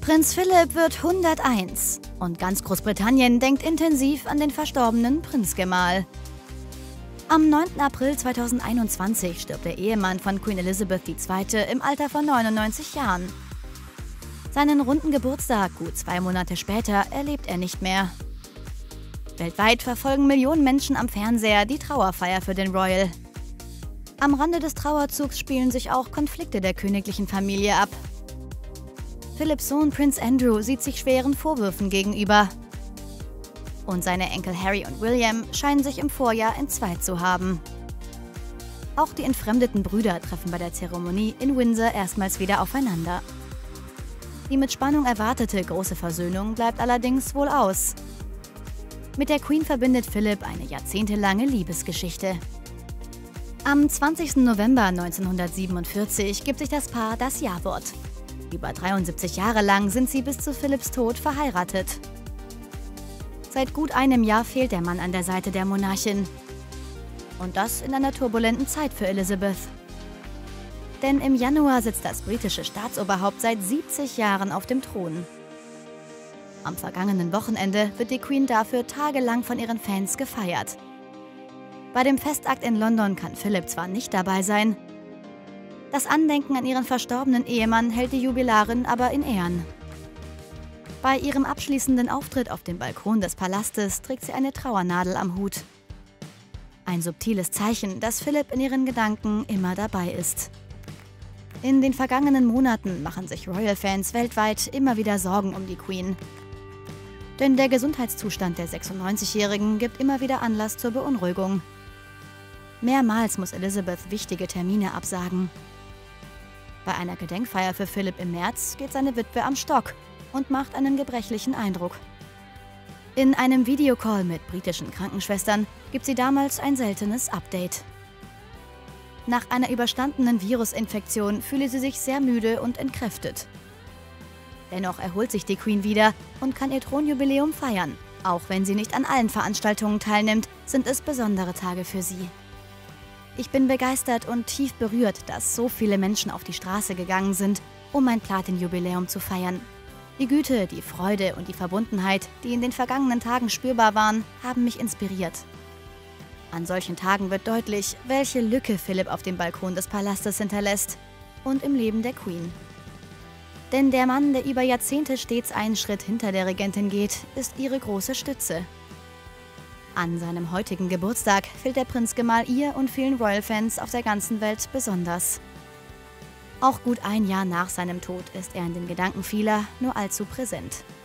Prinz Philipp wird 101 und ganz Großbritannien denkt intensiv an den verstorbenen Prinzgemahl. Am 9. April 2021 stirbt der Ehemann von Queen Elizabeth II. Im Alter von 99 Jahren. Seinen runden Geburtstag, gut 2 Monate später, erlebt er nicht mehr. Weltweit verfolgen Millionen Menschen am Fernseher die Trauerfeier für den Royal. Am Rande des Trauerzugs spielen sich auch Konflikte der königlichen Familie ab. Philipps Sohn Prinz Andrew sieht sich schweren Vorwürfen gegenüber. Und seine Enkel Harry und William scheinen sich im Vorjahr entzweit zu haben. Auch die entfremdeten Brüder treffen bei der Zeremonie in Windsor erstmals wieder aufeinander. Die mit Spannung erwartete große Versöhnung bleibt allerdings wohl aus. Mit der Queen verbindet Philipp eine jahrzehntelange Liebesgeschichte. Am 20. November 1947 gibt sich das Paar das Ja-Wort. Über 73 Jahre lang sind sie bis zu Philipps Tod verheiratet. Seit gut einem Jahr fehlt der Mann an der Seite der Monarchin. Und das in einer turbulenten Zeit für Elizabeth. Denn im Januar sitzt das britische Staatsoberhaupt seit 70 Jahren auf dem Thron. Am vergangenen Wochenende wird die Queen dafür tagelang von ihren Fans gefeiert. Bei dem Festakt in London kann Philipp zwar nicht dabei sein, das Andenken an ihren verstorbenen Ehemann hält die Jubilarin aber in Ehren. Bei ihrem abschließenden Auftritt auf dem Balkon des Palastes trägt sie eine Trauernadel am Hut. Ein subtiles Zeichen, dass Philipp in ihren Gedanken immer dabei ist. In den vergangenen Monaten machen sich Royal-Fans weltweit immer wieder Sorgen um die Queen. Denn der Gesundheitszustand der 96-Jährigen gibt immer wieder Anlass zur Beunruhigung. Mehrmals muss Elizabeth wichtige Termine absagen. Bei einer Gedenkfeier für Philipp im März geht seine Witwe am Stock und macht einen gebrechlichen Eindruck. In einem Videocall mit britischen Krankenschwestern gibt sie damals ein seltenes Update. Nach einer überstandenen Virusinfektion fühle sie sich sehr müde und entkräftet. Dennoch erholt sich die Queen wieder und kann ihr Thronjubiläum feiern. Auch wenn sie nicht an allen Veranstaltungen teilnimmt, sind es besondere Tage für sie. Ich bin begeistert und tief berührt, dass so viele Menschen auf die Straße gegangen sind, um mein Platin-Jubiläum zu feiern. Die Güte, die Freude und die Verbundenheit, die in den vergangenen Tagen spürbar waren, haben mich inspiriert. An solchen Tagen wird deutlich, welche Lücke Philipp auf dem Balkon des Palastes hinterlässt und im Leben der Queen. Denn der Mann, der über Jahrzehnte stets einen Schritt hinter der Regentin geht, ist ihre große Stütze. An seinem heutigen Geburtstag fehlt der Prinzgemahl ihr und vielen Royal-Fans auf der ganzen Welt besonders. Auch gut ein Jahr nach seinem Tod ist er in den Gedanken vieler nur allzu präsent.